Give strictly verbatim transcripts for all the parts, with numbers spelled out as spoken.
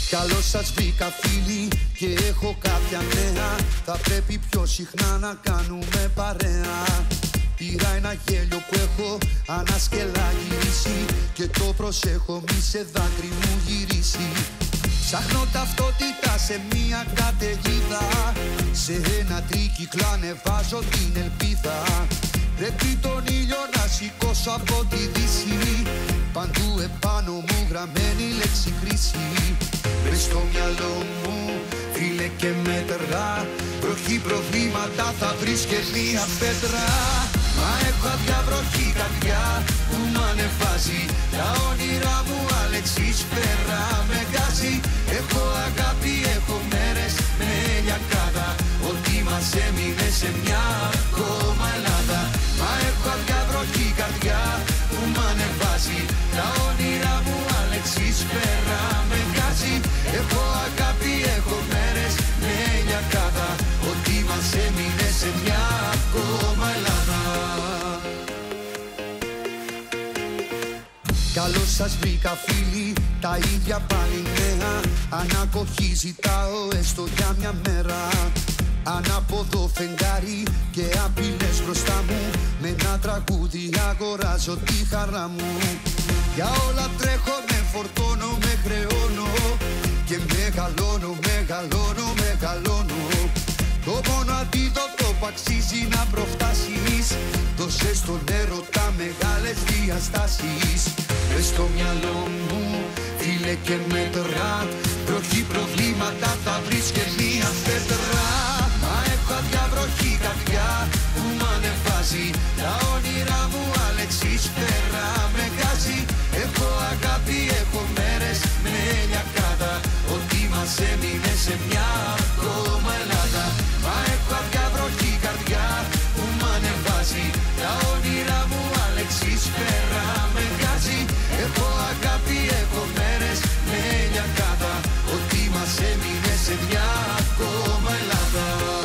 Καλώς σας βρήκα φίλοι και έχω κάποια νέα. Θα πρέπει πιο συχνά να κάνουμε παρέα. Πήρα ένα γέλιο που έχω ανασκελά γυρίσει και το προσέχω μη σε δάκρυ μου γυρίσει. Ψάχνω ταυτότητα σε μια καταιγίδα, σε ένα τρίκυκλο ανεβάζω την ελπίδα. Πρέπει τον ήλιο να σηκώσω από τη δύση, παντού επάνω μου γραμμένη λέξη χρήση. Μες στο μυαλό μου φίλε και μέτρα, βροχή προβλήματα θα βρεις και μία πέτρα. Μα έχω αδιαβροχή καρδιά που μ' ανεβάζει, τα όνειρά μου Αλέξης πέρα με γκάζει. Έχω αγάπη, έχω μέρες με λιακάδα, ό,τι μας έμεινε σε μια ακόμα Ελλάδα. Μα έχω αδιαβροχή καρδιά που μ' ανεβάζει, τα όνειρά μου Αλέξης πέρα με γκάζει. Έχω αγάπη, έχω μέρες με λιακάδα, ό,τι μας έμεινε σε μια ακόμα Ελλάδα. Καλώς σας βρήκα φίλοι, τα ίδια πάλι νέα. Ανακοχή ζητάω έστω για μια μέρα. Ανάποδο φεγγάρι και απειλές μπροστά μου, με ένα τραγούδι αγοράζω τη χαρά μου. Για όλα τρέχω, με φορτώνω, με χρεώνω και μεγαλώνω, μεγαλώνω, μεγαλώνω. Το μόνο αντίδοτο που αξίζει να προφτάσεις, δώσε στον έρωτα μεγάλες διαστάσεις. Μες στο μυαλό μου φίλε και μέτρα, βροχή προβλήματα θα βρεις και μία πέτρα. Μα έχω αδιαβροχή καρδιά που μ' ανεβάζει, τα όνειρά μου Αλέξης πέρα με γκάζει. Έχω αγάπη, έχω μέρες με λιακάδα, ό,τι μας έμεινε σε μια ακόμα Ελλάδα. Μα έχω αδιαβροχή καρδιά που μ' ανεβάζει, τα όνειρά μου Αλέξης πέρα με γκάζει. Έχω αγάπη, έχω μέρες με λιακάδα, ό,τι μας έμεινε σε μια ακόμα Ελλάδα.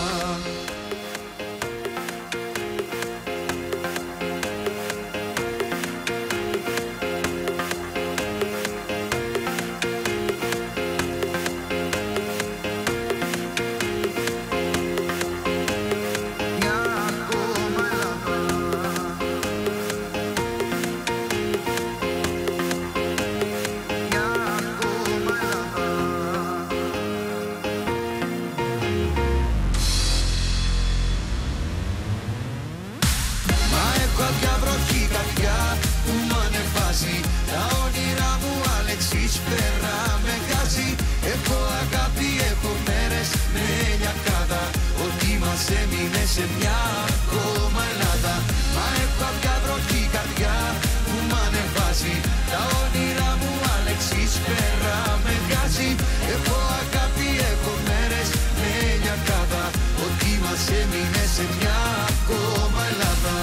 Έμεινε σε μια ακόμα Ελλάδα. Μα έχω αδιαβροχή καρδιά που μ' ανεβάζει, τα όνειρά μου Αλέξης πέρα με γκάζει. Έχω αγάπη, έχω μέρες με λιακάδα, ό,τι μας έμεινε σε μια ακόμα Ελλάδα.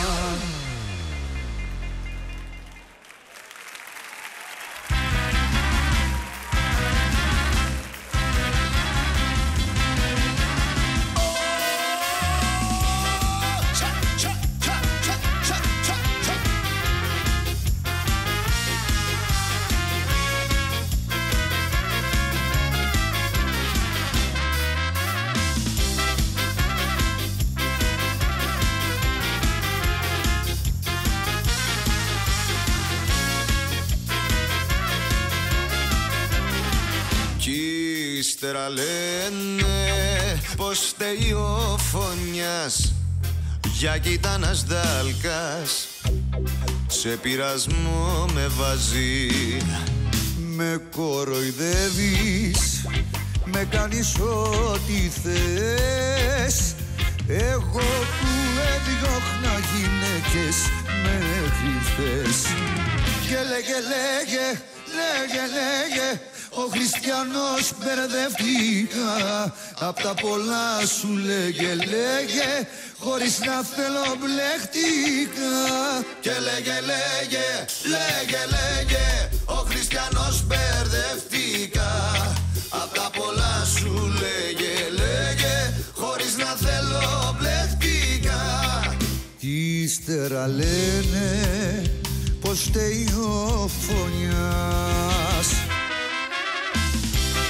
Ύστερα λένε πως φταίει ο Φωνιάς, για κοίτανας δάλκας σε πειρασμό με βάζει. Με κοροϊδεύεις, με κάνεις ό,τι θες. Εγώ που έδιωχνα γυναίκες μέχρι χθες. Και λέγε, λέγε, λέγε, λέγε, ο Χριστιανός μπερδευτήκα. Απ' τα πολλά σου λέγε, λέγε, χωρίς να θέλω μπλεχτήκα. Και λέγε, λέγε, λέγε, λέγε, ο Χριστιανός μπερδευτήκα. Απ' τα πολλά σου λέγε, λέγε, χωρίς να θέλω μπλεχτήκα. Ύστερα λένε πως φταίει ο Φωνιάς.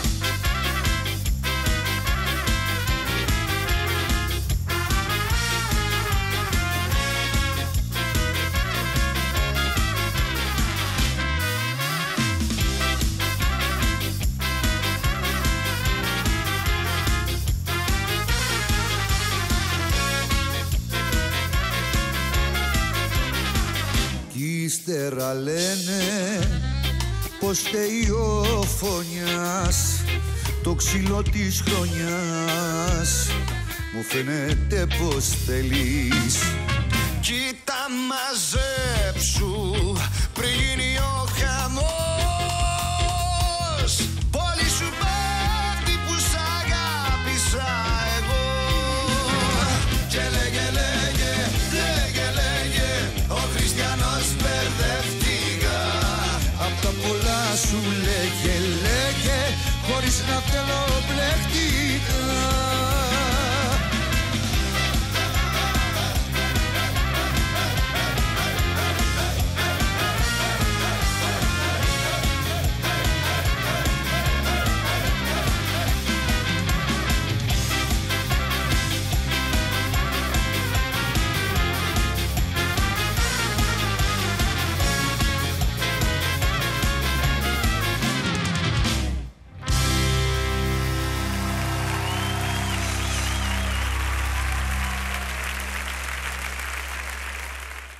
Τώρα λένε πως φταίει ο φωνιάς, το ξύλο της χρονιάς. Μου φαίνεται πως θέλεις. Κοίτα μαζέψου πριν γίνει ο χαμός. Πόλη σου πάρτι που σ' αγάπησα εγώ. Και λέγε, λέγε, λέγε, λέγε, ο Χριστιανός μπερδευτήκα. Απ' τα πολλά σου λέγε, λέγε, χωρίς να θέλω μπλεχτήκα.